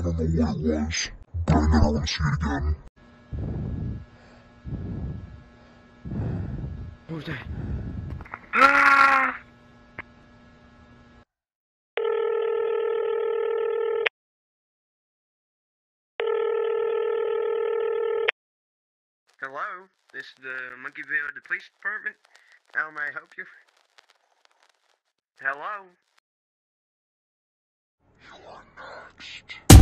don't know what it was, but I never want to see it again. What was that? Ah! Hello, this is the Monkeyville Police Department. How may I help you? Hello? You are next.